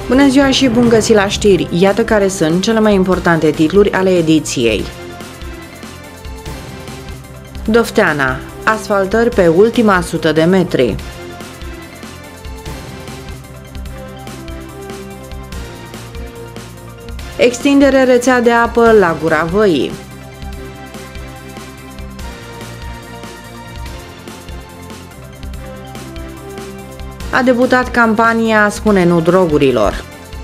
Bună ziua și bun găsit la știri! Iată care sunt cele mai importante titluri ale ediției. Dofteana. Asfaltări pe ultima 100 de metri. Extindere rețea de apă la Gura Văii. A debutat campania Spune nu drogurilor.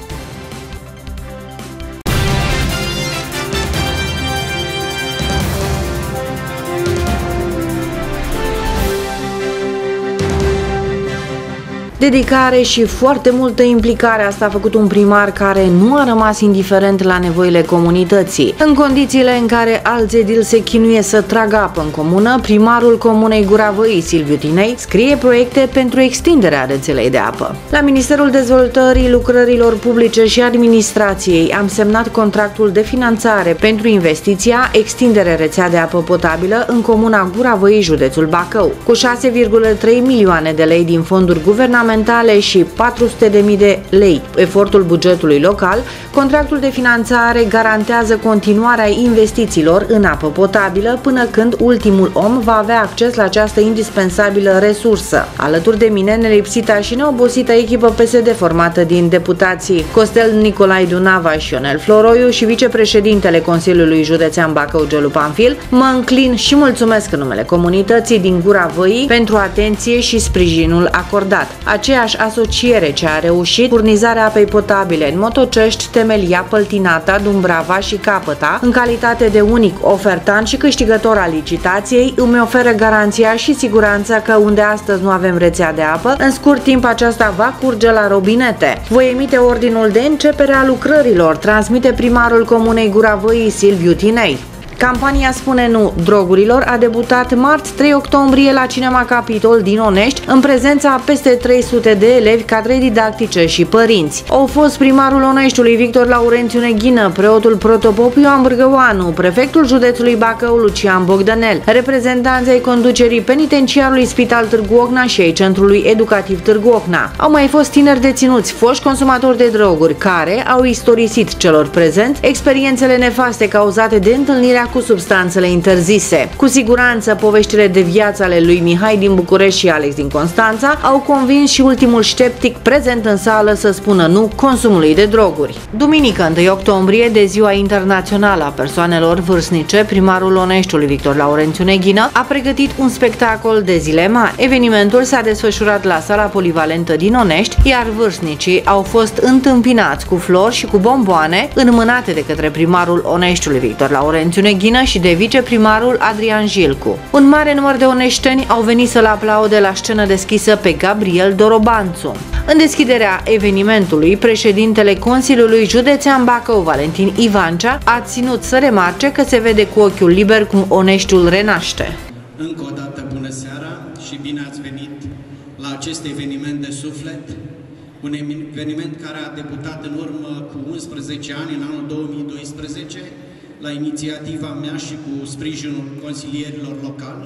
Dedicare și foarte multă implicare, asta a făcut un primar care nu a rămas indiferent la nevoile comunității. În condițiile în care alți edili se chinuie să tragă apă în comună, primarul comunei Gura Văii, Silviu Tinei, scrie proiecte pentru extinderea rețelei de apă. La Ministerul Dezvoltării Lucrărilor Publice și Administrației am semnat contractul de finanțare pentru investiția extindere rețea de apă potabilă în comuna Gura Văii, județul Bacău, cu 6,3 milioane de lei din fonduri guvernamentale și 400.000 de lei efortul bugetului local. Contractul de finanțare garantează continuarea investițiilor în apă potabilă până când ultimul om va avea acces la această indispensabilă resursă. Alături de mine, nelipsita și neobosită echipă PSD formată din deputații Costel Nicolae Dunava și Ionel Floroiu și vicepreședintele Consiliului Județean Bacău, Gelu Panfil. Mă înclin și mulțumesc în numele comunității din Gura Văii pentru atenție și sprijinul acordat. Aceeași asociere ce a reușit furnizarea apei potabile în Motocești, Temelia, Păltinata, Dumbrava și Capăta, în calitate de unic ofertant și câștigător al licitației, îmi oferă garanția și siguranța că unde astăzi nu avem rețea de apă, în scurt timp aceasta va curge la robinete. Voi emite ordinul de începere a lucrărilor, transmite primarul comunei Gura Văii, Silviu Tinei. Campania Spune nu drogurilor a debutat marți 3 octombrie la Cinema Capitol din Onești, în prezența a peste 300 de elevi, cadre didactice și părinți. Au fost primarul Oneștiului Victor Laurențiu Neghină, preotul protopop Ioan Brăgăoanu, prefectul județului Bacău Lucian Bogdanel, reprezentanții conducerii penitenciarului Spital Târgu Ocna și ai Centrului Educativ Târgu Ocna. Au mai fost tineri deținuți, foști consumatori de droguri, care au istorisit celor prezenți experiențele nefaste cauzate de întâlnirea cu substanțele interzise. Cu siguranță, poveștile de viață ale lui Mihai din București și Alex din Constanța au convins și ultimul sceptic prezent în sală să spună nu consumului de droguri. Duminică, 1 octombrie, de Ziua Internațională a Persoanelor Vârstnice, primarul Oneștiului Victor Laurențiu Neghină a pregătit un spectacol de zile mari. Evenimentul s-a desfășurat la sala polivalentă din Onești, iar vârstnicii au fost întâmpinați cu flori și cu bomboane înmânate de către primarul Oneștiului Victor Laurențiu Neghină și de viceprimarul Adrian Jilcu. Un mare număr de oneșteni au venit să-l aplaude la scenă deschisă pe Gabriel Dorobanțu. În deschiderea evenimentului, președintele Consiliului Județean Bacău, Valentin Ivancea, a ținut să remarce că se vede cu ochiul liber cum Oneștiul renaște. Încă o dată bună seara și bine ați venit la acest eveniment de suflet, un eveniment care a debutat în urmă cu 11 ani, în anul 2012, la inițiativa mea și cu sprijinul consilierilor locali.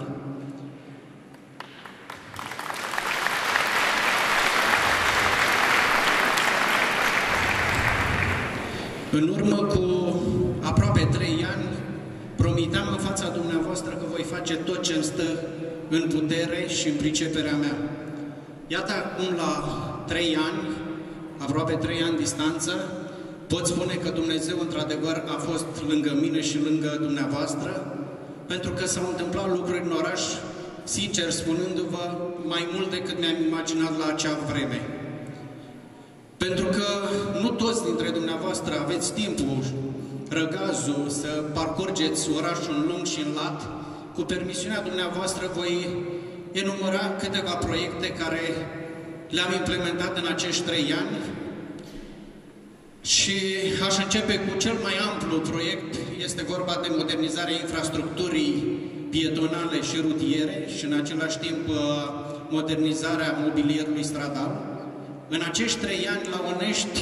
În urmă cu aproape 3 ani, promiteam în fața dumneavoastră că voi face tot ce îmi stă în putere și în priceperea mea. Iată acum la 3 ani, aproape 3 ani distanță, pot spune că Dumnezeu într-adevăr a fost lângă mine și lângă dumneavoastră, pentru că s-au întâmplat lucruri în oraș, sincer spunându-vă, mai mult decât mi-am imaginat la acea vreme. Pentru că nu toți dintre dumneavoastră aveți timpul, răgazul să parcurgeți orașul în lung și în lat. Cu permisiunea dumneavoastră voi enumera câteva proiecte care le-am implementat în acești 3 ani. Și aș începe cu cel mai amplu proiect, este vorba de modernizarea infrastructurii pietonale și rutiere și în același timp modernizarea mobilierului stradal. În acești 3 ani la Onești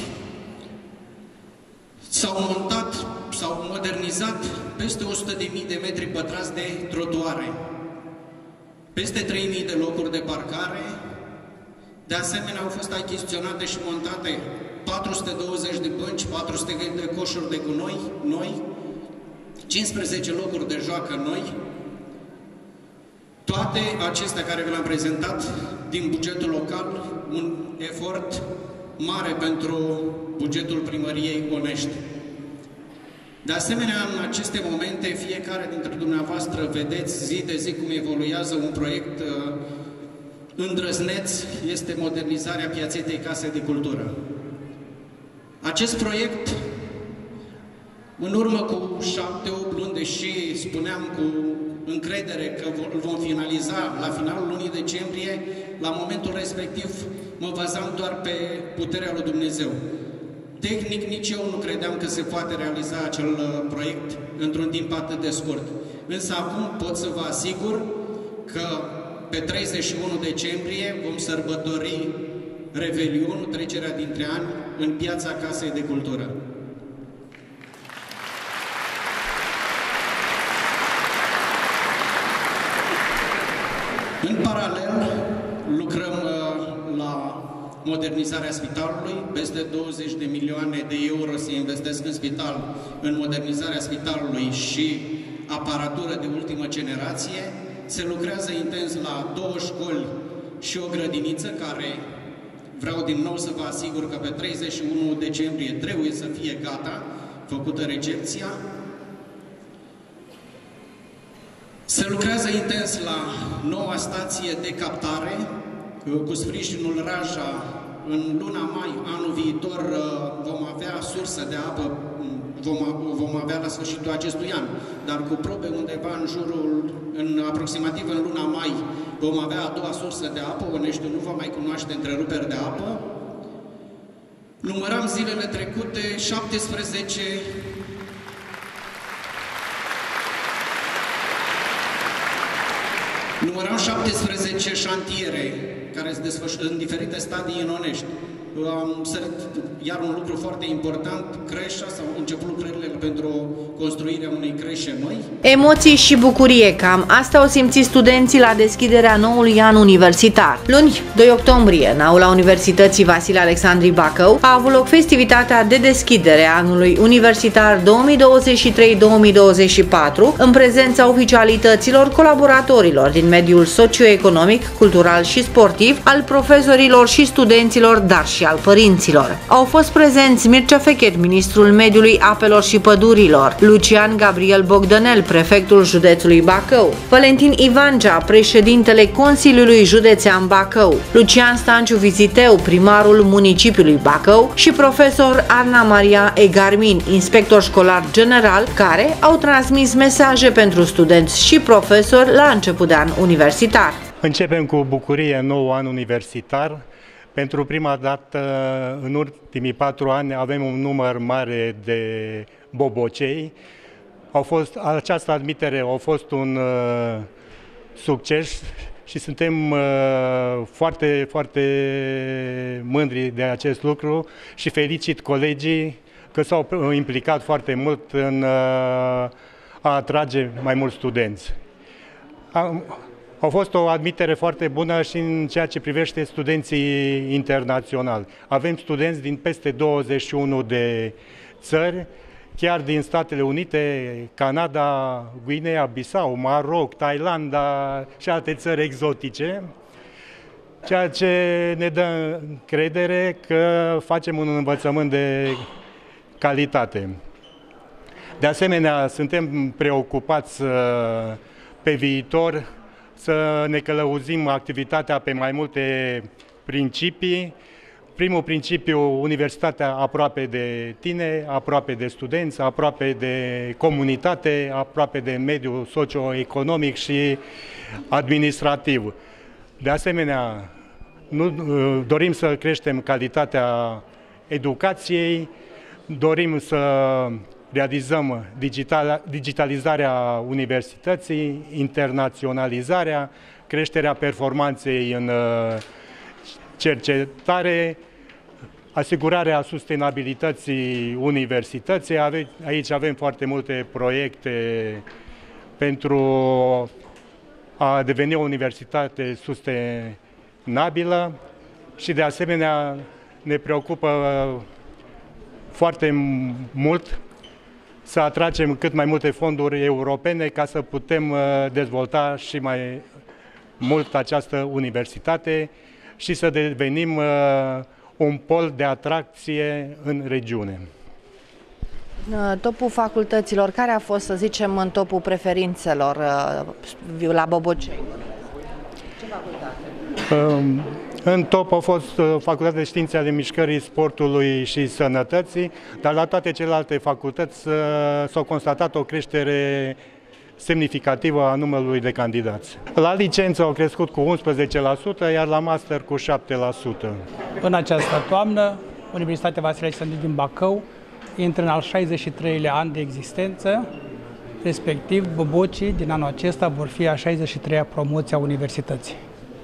s-au montat, s-au modernizat peste 100.000 de metri pătrați de trotuare, peste 3.000 de locuri de parcare. De asemenea, au fost achiziționate și montate 420 de bănci, 400 de coșuri de gunoi noi, 15 locuri de joacă noi. Toate acestea care vi le-am prezentat din bugetul local, un efort mare pentru bugetul primăriei Onești. De asemenea, în aceste momente, fiecare dintre dumneavoastră vedeți zi de zi cum evoluează un proiect îndrăzneț, este modernizarea Piațetei Case de Cultură. Acest proiect, în urmă cu 7-8 luni, deși spuneam cu încredere că îl vom finaliza la finalul lunii decembrie, la momentul respectiv mă bazam doar pe puterea lui Dumnezeu. Tehnic, nici eu nu credeam că se poate realiza acel proiect într-un timp atât de scurt. Însă acum pot să vă asigur că pe 31 decembrie vom sărbători Revelionul, trecerea dintre ani, în Piața Casei de Cultură. În paralel, lucrăm la modernizarea spitalului. Peste 20 de milioane de euro se investesc în spital, în modernizarea spitalului și aparatură de ultimă generație. Se lucrează intens la 2 școli și o grădiniță care, vreau din nou să vă asigur că pe 31 decembrie trebuie să fie gata, făcută recepția. Se lucrează intens la noua stație de captare, cu sprijinul Raja. În luna mai anul viitor vom avea sursă de apă, vom avea la sfârșitul acestui an, dar cu probe undeva în jurul, aproximativ în luna mai, vom avea a doua sursă de apă. Oneștiul nu va mai cunoaște întreruperi de apă. Număram zilele trecute 17 șantiere care se desfășoară în diferite stadii în Onești. Iar un lucru foarte important, creșa, sau început lucrările pentru construirea unei creșe noi. Emoții și bucurie, cam asta au simțit studenții la deschiderea noului an universitar. Luni, 2 octombrie, în aula Universității Vasile Alexandri Bacău, a avut loc festivitatea de deschidere a anului universitar 2023-2024, în prezența oficialităților, colaboratorilor din mediul socioeconomic, cultural și sportiv, al profesorilor și studenților, dar și al părinților. Au fost prezenți Mircea Fechet, ministrul mediului, apelor și pădurilor, Lucian Gabriel Bogdanel, prefectul județului Bacău, Valentin Ivancea, președintele Consiliului Județean Bacău, Lucian Stanciu Viziteu, primarul municipiului Bacău și profesor Ana Maria Egarmin, inspector școlar general, care au transmis mesaje pentru studenți și profesori la început de an universitar. Începem cu bucurie nou an universitar. Pentru prima dată, în ultimii 4 ani, avem un număr mare de bobocei. Această admitere a fost un succes și suntem foarte, foarte mândri de acest lucru și felicit colegii că s-au implicat foarte mult în a atrage mai mulți studenți. A fost o admitere foarte bună și în ceea ce privește studenții internaționali. Avem studenți din peste 21 de țări, chiar din Statele Unite, Canada, Guinea-Bissau, Maroc, Thailanda și alte țări exotice, ceea ce ne dă încredere că facem un învățământ de calitate. De asemenea, suntem preocupați pe viitor să ne călăuzim activitatea pe mai multe principii. Primul principiu, universitatea aproape de tine, aproape de studenți, aproape de comunitate, aproape de mediul socioeconomic și administrativ. De asemenea, dorim să creștem calitatea educației, dorim să realizăm digitalizarea universității, internaționalizarea, creșterea performanței în cercetare, asigurarea sustenabilității universității. Aici avem foarte multe proiecte pentru a deveni o universitate sustenabilă și de asemenea ne preocupă foarte mult să atragem cât mai multe fonduri europene ca să putem dezvolta și mai mult această universitate și să devenim un pol de atracție în regiune. Topul facultăților, care a fost, să zicem, în topul preferințelor la Bobocei? Ce facultate? În top a fost Facultatea de Științe ale Mișcării, Sportului și Sănătății, dar la toate celelalte facultăți s-a constatat o creștere semnificativă a numărului de candidați. La licență au crescut cu 11%, iar la master cu 7%. În această toamnă, Universitatea Vasile Alexandri din Bacău intră în al 63-lea an de existență, respectiv bobocii din anul acesta vor fi a 63-a promoție a universității.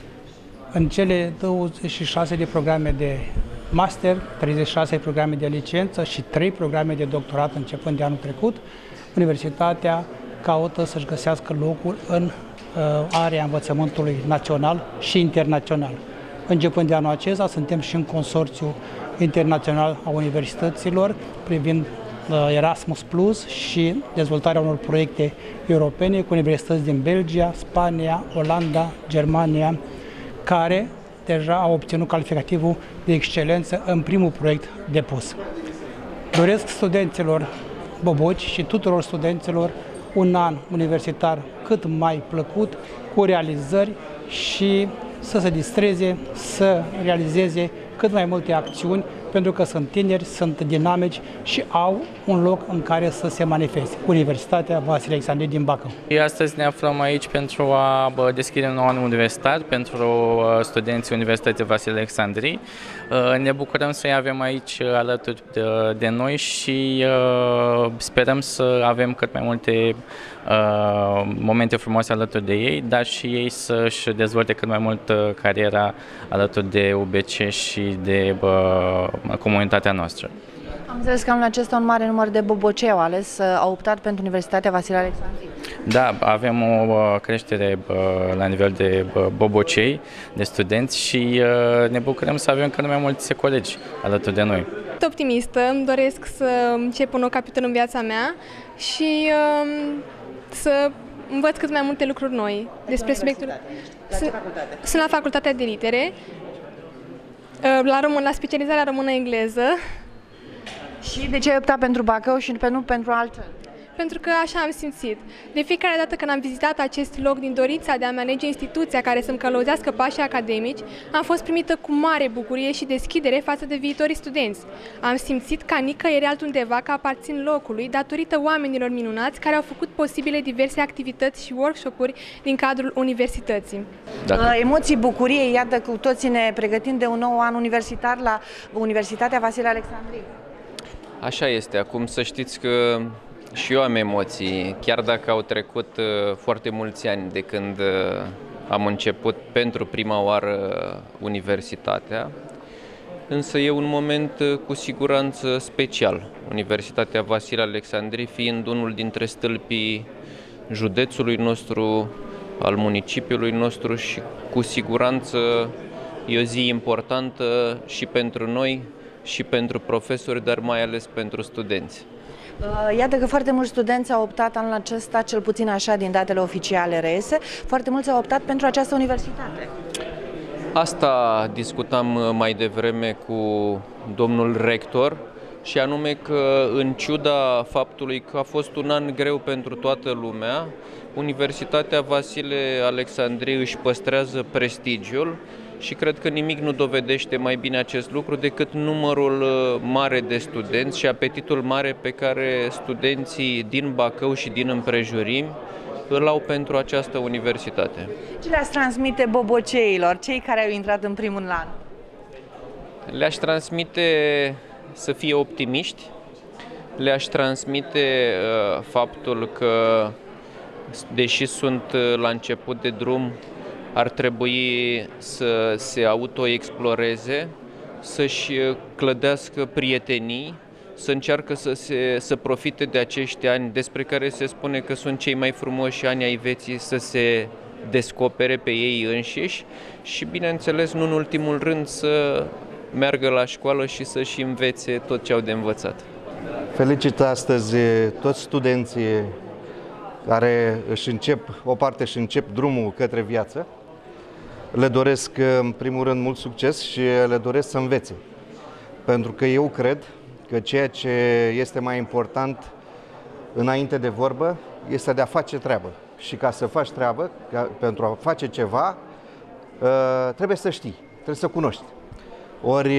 În cele 26 de programe de master, 36 programe de licență și 3 programe de doctorat începând de anul trecut, universitatea caută să-și găsească locul în area învățământului național și internațional. Începând de anul acesta, suntem și în consorțiul internațional a universităților privind Erasmus Plus și dezvoltarea unor proiecte europene cu universități din Belgia, Spania, Olanda, Germania, care deja au obținut calificativul de excelență în primul proiect depus. Doresc studenților boboci și tuturor studenților un an universitar cât mai plăcut, cu realizări și să se distreze, să realizeze cât mai multe acțiuni, pentru că sunt tineri, sunt dinamici și au un loc în care să se manifeste. Universitatea Vasile Alexandri din Bacău. Astăzi ne aflăm aici pentru a deschide un nou an universitar pentru studenții Universității Vasile Alexandri. Ne bucurăm să-i avem aici alături de noi și sperăm să avem cât mai multe momente frumoase alături de ei, dar și ei să-și dezvolte cât mai mult cariera alături de UBC și de comunitatea noastră. Am înțeles că anul acesta un mare număr de bobocei au optat pentru Universitatea Vasile Alexandri. Da, avem o creștere la nivel de bobocei, de studenți și ne bucurăm să avem cât mai mulți colegi alături de noi. Sunt optimistă, îmi doresc să încep un nou capitol în viața mea și să învăț cât mai multe lucruri noi despre subiectul. Sunt la Facultatea de Litere, la specializarea română-engleză. Și de ce ai optat pentru Bacău și nu pentru altfel? Pentru că așa am simțit. De fiecare dată când am vizitat acest loc din dorința de a-mi alege instituția care să-mi călăuzească pașii academici, am fost primită cu mare bucurie și deschidere față de viitorii studenți. Am simțit ca nicăieri altundeva că aparțin locului datorită oamenilor minunați care au făcut posibile diverse activități și workshop-uri din cadrul universității. Emoții, bucurie, iată cu toții ne pregătim de un nou an universitar la Universitatea Vasile Alexandri. Așa este. Acum să știți că și eu am emoții, chiar dacă au trecut foarte mulți ani de când am început pentru prima oară universitatea, însă e un moment cu siguranță special. Universitatea Vasile Alexandri fiind unul dintre stâlpii județului nostru, al municipiului nostru și cu siguranță e o zi importantă și pentru noi, și pentru profesori, dar mai ales pentru studenți. Iată că foarte mulți studenți au optat anul acesta, cel puțin așa din datele oficiale reiese, foarte mulți au optat pentru această universitate. Asta discutam mai devreme cu domnul rector și anume că în ciuda faptului că a fost un an greu pentru toată lumea, Universitatea Vasile Alexandri își păstrează prestigiul și cred că nimic nu dovedește mai bine acest lucru decât numărul mare de studenți și apetitul mare pe care studenții din Bacău și din împrejurimi îl au pentru această universitate. Ce le-ați transmite boboceilor, cei care au intrat în primul an? Le-aș transmite să fie optimiști, le-aș transmite faptul că, deși sunt la început de drum, ar trebui să se autoexploreze, să-și clădească prietenii, să încearcă să profite de acești ani despre care se spune că sunt cei mai frumoși ani ai vieții, să se descopere pe ei înșiși și, bineînțeles, nu în ultimul rând, să meargă la școală și să-și învețe tot ce au de învățat. Felicit astăzi toți studenții care o parte își încep drumul către viață. Le doresc în primul rând mult succes și le doresc să învețe. Pentru că eu cred că ceea ce este mai important înainte de vorbă este de a face treabă. Și ca să faci treabă, pentru a face ceva, trebuie să știi, trebuie să cunoști. Ori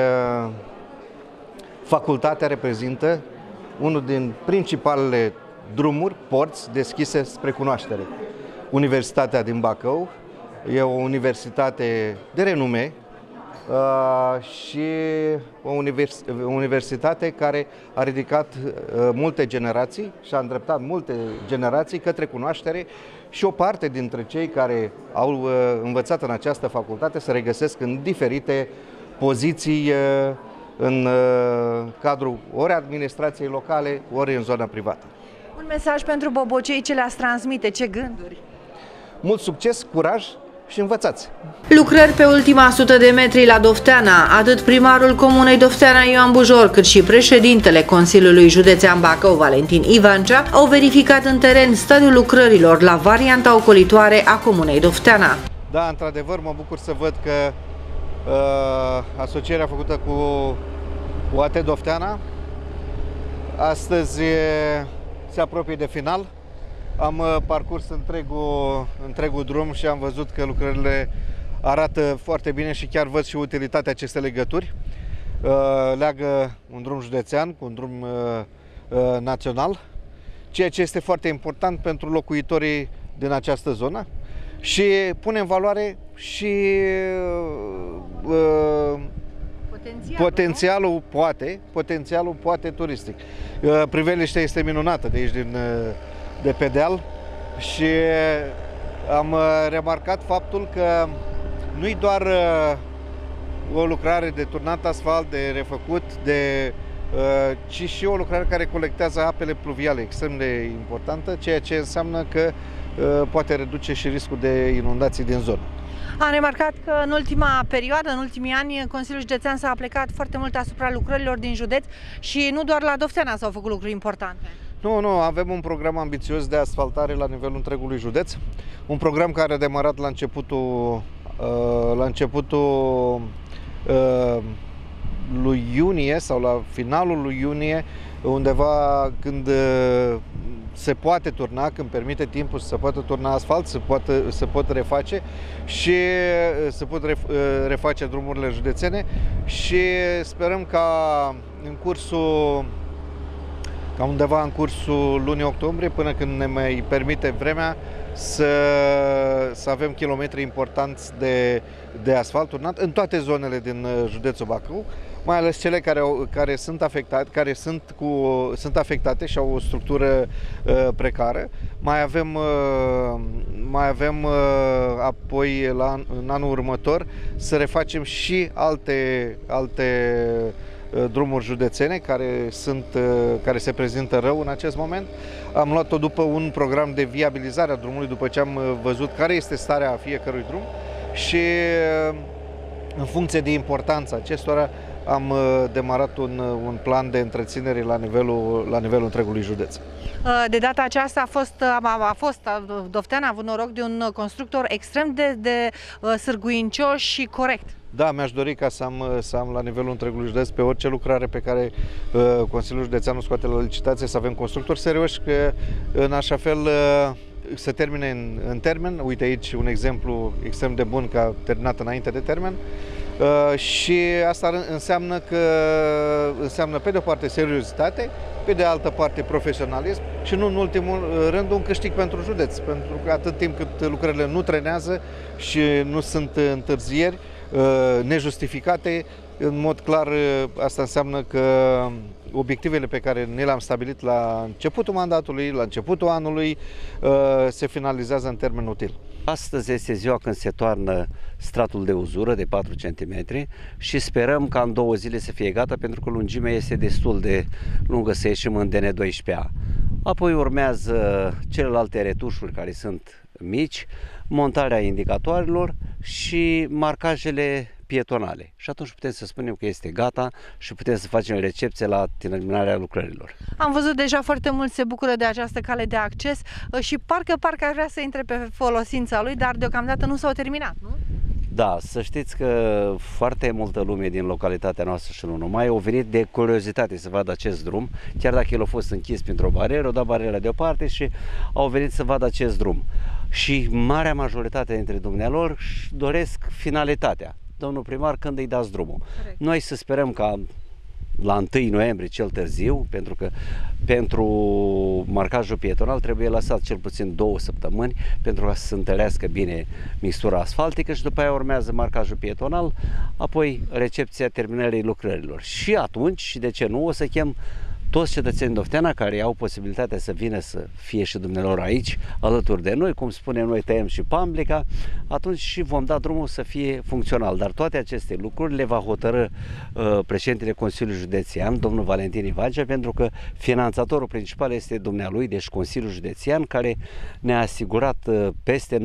facultatea reprezintă unul din principalele drumuri, porți deschise spre cunoaștere. Universitatea din Bacău e o universitate de renume și o universitate care a ridicat multe generații și a îndreptat multe generații către cunoaștere și o parte dintre cei care au învățat în această facultate se regăsesc în diferite poziții în cadrul ori administrației locale, ori în zona privată. Un mesaj pentru bobocei, ce le-ați transmite, ce gânduri? Mult succes, curaj și învățați! Lucrări pe ultima 100 de metri la Dofteana. Atât primarul comunei Dofteana Ioan Bujor, cât și președintele Consiliului Județean Bacău, Valentin Ivancea, au verificat în teren stadiul lucrărilor la varianta ocolitoare a comunei Dofteana. Da, într-adevăr, mă bucur să văd că asocierea făcută cu UAT Dofteana astăzi se apropie de final. Am parcurs întregul drum și am văzut că lucrările arată foarte bine și chiar văd și utilitatea acestei legături. Leagă un drum județean cu un drum național, ceea ce este foarte important pentru locuitorii din această zonă și pune în valoare și potențialul poate turistic. Priveliștea este minunată de aici de pe deal și am remarcat faptul că nu-i doar o lucrare de turnat asfalt, de refăcut, ci și o lucrare care colectează apele pluviale, extrem de importantă, ceea ce înseamnă că poate reduce și riscul de inundații din zonă. Am remarcat că în ultima perioadă, în ultimii ani, Consiliul Județean s-a aplicat foarte mult asupra lucrărilor din județ și nu doar la Dofteana s-au făcut lucruri importante. Nu, avem un program ambițios de asfaltare la nivelul întregului județ, un program care a demarat la începutul lui iunie sau la finalul lui iunie, undeva când se poate turna, când permite timpul să se poată turna asfalt, se pot reface și se pot reface drumurile județene și sperăm ca undeva în cursul lunii octombrie, până când ne mai permite vremea, să avem kilometri importanți de asfalt turnat în toate zonele din județul Bacău, mai ales cele care sunt afectate și au o structură precară. Mai avem apoi în anul următor să refacem și alte drumuri județene care se prezintă rău în acest moment. Am luat-o după un program de viabilizare a drumului, după ce am văzut care este starea fiecărui drum și în funcție de importanța acestora am demarat un plan de întreținere la nivelul întregului județ. De data aceasta Dofteana a avut noroc de un constructor extrem de sârguincios și corect. Da, mi-aș dori ca să am la nivelul întregului județ pe orice lucrare pe care Consiliul Județean o scoate la licitație, să avem constructori serioși, că în așa fel să termine în termen. Uite aici un exemplu extrem de bun, că a terminat înainte de termen. Și asta înseamnă pe de o parte seriozitate, pe de altă parte profesionalism și nu în ultimul rând un câștig pentru județ, pentru că atât timp cât lucrările nu trenează și nu sunt întârzieri nejustificate, în mod clar asta înseamnă că obiectivele pe care ne le-am stabilit la începutul mandatului, la începutul anului, se finalizează în termen util. Astăzi este ziua când se toarnă stratul de uzură de 4 cm și sperăm ca în 2 zile să fie gata, pentru că lungimea este destul de lungă să ieșim în DN12A. Apoi urmează celelalte retușuri care sunt mici, montarea indicatoarelor și marcajele pietonale. Și atunci putem să spunem că este gata și putem să facem recepție la terminarea lucrărilor. Am văzut deja foarte mult se bucură de această cale de acces și parcă ar vrea să intre pe folosința lui, dar deocamdată nu s-au terminat, nu? Da, să știți că foarte multă lume din localitatea noastră și nu numai au venit de curiozitate să vadă acest drum, chiar dacă el a fost închis printr-o barieră, au dat bariera deoparte și au venit să vadă acest drum. Și marea majoritate dintre dumnealor își doresc finalitatea. Domnul primar, când îi dați drumul? Corect. Noi să sperăm ca la 1 noiembrie cel târziu, pentru că pentru marcajul pietonal trebuie lăsat cel puțin 2 săptămâni pentru ca să se întărească bine mixtura asfaltică și după aia urmează marcajul pietonal, apoi recepția terminării lucrărilor. Și atunci, și de ce nu, o să chem toți cetățenii Dofteana care au posibilitatea să vină să fie și dumnealor aici, alături de noi, cum spunem noi, tăiem și pamblica, atunci și vom da drumul să fie funcțional. Dar toate aceste lucruri le va hotărâ președintele Consiliului Județean, domnul Valentin Ivagea, pentru că finanțatorul principal este dumnealui, deci Consiliul Județean, care ne-a asigurat peste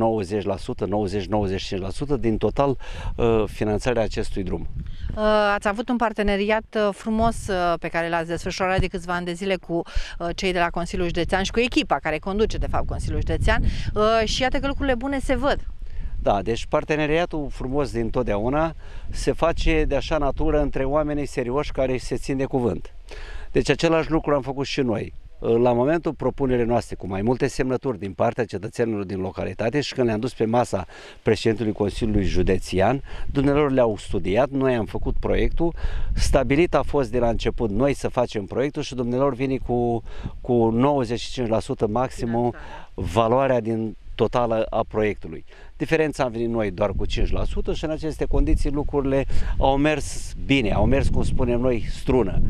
90%, 90-95% din total finanțarea acestui drum. Ați avut un parteneriat frumos pe care l-ați desfășurat de câțiva ani de zile cu cei de la Consiliul Județean și cu echipa care conduce de fapt Consiliul Județean și iată că lucrurile bune se văd. Da, deci parteneriatul frumos din totdeauna se face de așa natură între oamenii serioși care se țin de cuvânt. Deci același lucru am făcut și noi. La momentul propunerii noastre cu mai multe semnături din partea cetățenilor din localitate și când le-am dus pe masa președintelui Consiliului Județean, dumnealor le-au studiat, noi am făcut proiectul, stabilit a fost de la început noi să facem proiectul și dumnealor vine cu 95% maximum valoarea din totală a proiectului. Diferența am venit noi doar cu 5% și în aceste condiții lucrurile au mers bine, au mers, cum spunem noi, strună.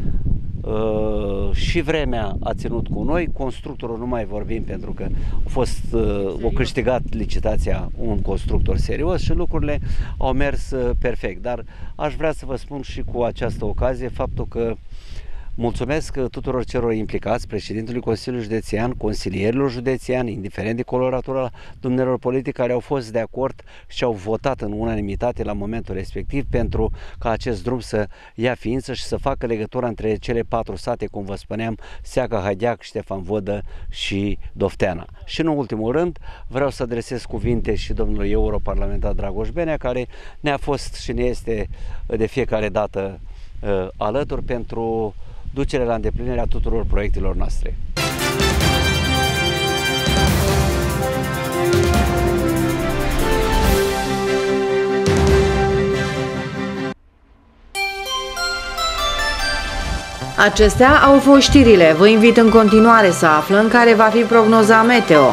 Și vremea a ținut cu noi, constructorul nu mai vorbim pentru că a câștigat licitația un constructor serios și lucrurile au mers perfect. Dar aș vrea să vă spun și cu această ocazie faptul că mulțumesc tuturor celor implicați, președintelui Consiliului Județean, consilierilor județeani, indiferent de coloratura dumnealor politici, care au fost de acord și au votat în unanimitate la momentul respectiv pentru ca acest drum să ia ființă și să facă legătura între cele 4 sate, cum vă spuneam, Seaca, Hădeac, Ștefan Vodă și Dofteana. Și în ultimul rând vreau să adresez cuvinte și domnului europarlamentar Dragoș Benea, care ne-a fost și ne este de fiecare dată alături pentru ducerea la îndeplinirea tuturor proiectelor noastre. Acestea au fost știrile. Vă invit în continuare să aflăm care va fi prognoza meteo.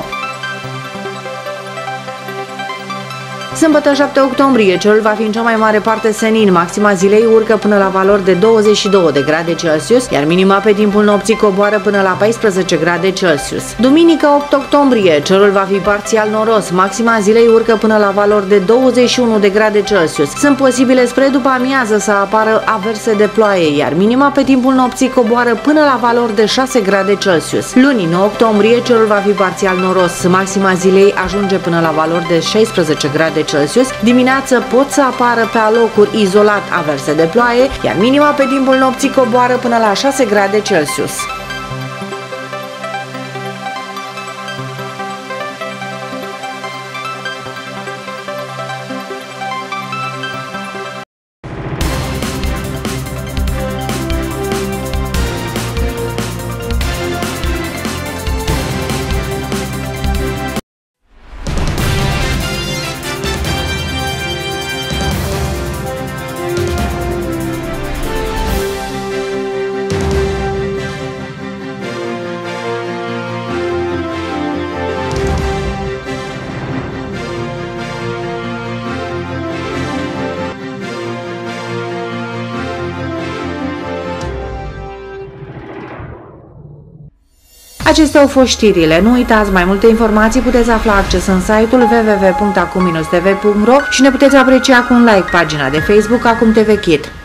Sâmbătă 7 octombrie, cerul va fi în cea mai mare parte senin, maxima zilei urcă până la valori de 22 de grade Celsius, iar minima pe timpul nopții coboară până la 14 grade Celsius. Duminică 8 octombrie, cerul va fi parțial noros, maxima zilei urcă până la valori de 21 de grade Celsius. Sunt posibile spre după amiază să apară averse de ploaie, iar minima pe timpul nopții coboară până la valori de 6 grade Celsius. Luni 9 octombrie, cerul va fi parțial noros, maxima zilei ajunge până la valori de 16 grade Celsius. Dimineață pot să apară pe alocuri izolat averse de ploaie, iar minima pe timpul nopții coboară până la 6 grade Celsius. Acestea au fost știrile. Nu uitați, mai multe informații puteți afla acces în site-ul www.acum-tv.ro și ne puteți aprecia cu un like pagina de Facebook Acum TV Kid.